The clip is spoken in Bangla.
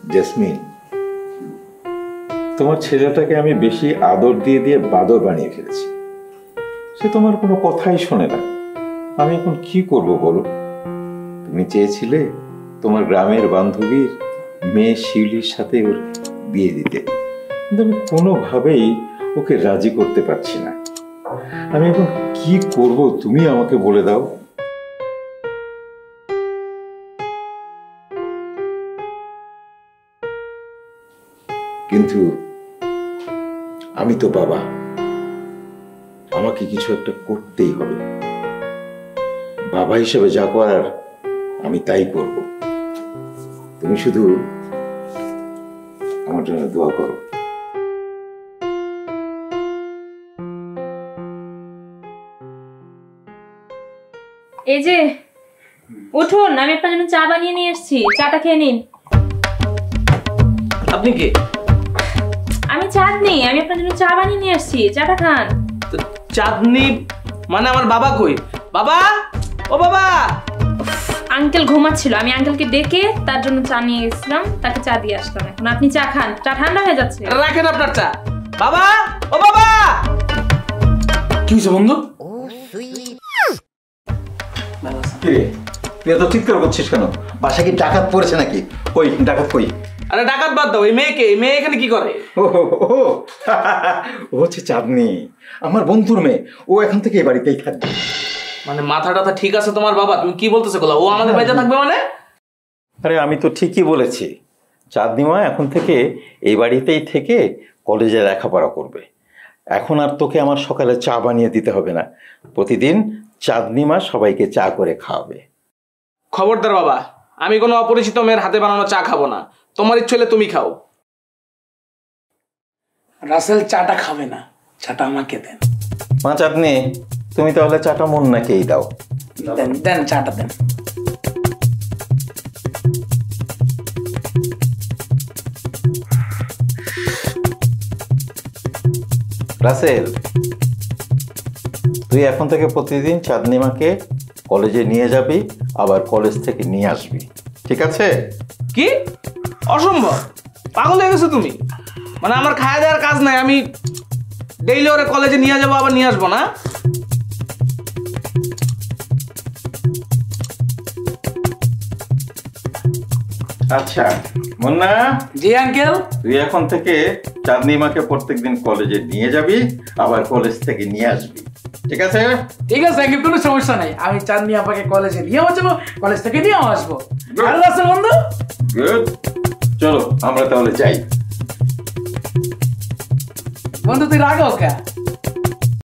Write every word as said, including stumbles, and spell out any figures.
জেসমিন, তোমার ছেলেটাকে আমি বেশি আদর দিয়ে দিয়ে বাদর বানিয়ে ফেলেছি। সে তোমার কোনো কথাই শোনে না। আমি এখন কি করব বলো? তুমি চেয়েছিলে তোমার গ্রামের বান্ধবীর মেয়ে শিউলির সাথে ওর বিয়ে দিতে, কিন্তু আমি কোনোভাবেই ওকে রাজি করতে পারছি না। আমি এখন কি করব তুমি আমাকে বলে দাও। কিন্তু আমি তো বাবা, আমাকে কিছু একটা করতেই হবে। বাবা হিসেবে যা করার আমি তাই করব। তুমি শুধু আমার জন্য দোয়া করো। এই যে উঠুন, আমি আপনার জন্য চা বানিয়ে নিয়ে এসেছি, চাটা খেয়ে নিন। আপনি কে? আমি চাঁদনি, আমি আপনার জন্য চা বানিয়ে নিয়ে এসেছি, চাটা খান। চাঁদনি মানে আমার বাবা কই? বাবা, ও বাবা। আঙ্কেল ঘুমাচ্ছিল, আমি আঙ্কেলকে ডেকে তার জন্য চা নিয়ে গেছিলাম, তাকে চা দিয়ে আসলাম। এখন আপনি চা খান, চা ঠান্ডা হয়ে যাচ্ছে। রাখেন আপনার চা। বাবা, ও বাবা। কি হয়েছে বন্ধু? তুই এত চিৎকার করছিস কেন? বাসা কি ডাকাত পড়েছে নাকি? কই ডাকাত কই? আরে ডাকাত বাদ দাও, এই মেয়েকে, এই মেয়ে এখানে কি করে? ও ও হচ্ছে চাঁদনি, আমার বন্ধুর মেয়ে। ও এখন থেকে এই বাড়িতেই থাকবে। মানে মাথা টাথা ঠিক আছে তোমার বাবা? তুমি কি বলতেছো গোলা? ও আমাদের বাড়িতে থাকবে মানে? আরে আমি তো ঠিকই বলেছি। চাঁদনিমা এখন থেকে এই বাড়িতেই থেকে কলেজে লেখাপড়া করবে। এখন আর তোকে আমার সকালে চা বানিয়ে দিতে হবে না। প্রতিদিন চাঁদনিমা সবাইকে চা করে খাওয়াবে। খবরদার বাবা, আমি কোনো অপরিচিত মেয়ের হাতে বানানো চা খাবো না। তোমার ইচ্ছে হলে তুমি খাও। রাসেল চাটা খাবে না, চাটা আমাকে দেন। মা চাঁদনি, তুমি তাহলে চাটা মন নাকেই দাও। দেন দেন চাটা দেন। রাসেল, তুই এখন থেকে প্রতিদিন চাঁদনিমাকে কলেজে নিয়ে যাবি, আবার কলেজ থেকে নিয়ে আসবি, ঠিক আছে? কি? অসম্ভব, পাগল হয়ে গেছো তুমি? মানে আমার খাওয়া দেওয়ার কাজ নাই, আমি ডেইলি ওরে কলেজে নিয়ে যাবো আবার নিয়ে আসবো না? আচ্ছা মুন্না। জি আঙ্কেল। তুই এখন থেকে চাঁদনিমাকে প্রত্যেকদিন কলেজে নিয়ে যাবি, আবার কলেজ থেকে নিয়ে আসবি, ঠিক আছে? ঠিক আছে আঙ্কেল, কোনো সমস্যা নাই। আমি চাঁদনি আপাকে কলেজে নিয়েও যাবো, কলেজ থেকে নিয়েও আসবো। ভালো আছে বন্ধু? গুড, চলো আমরা তাহলে যাই। বন্ধু তুই রাগো কে?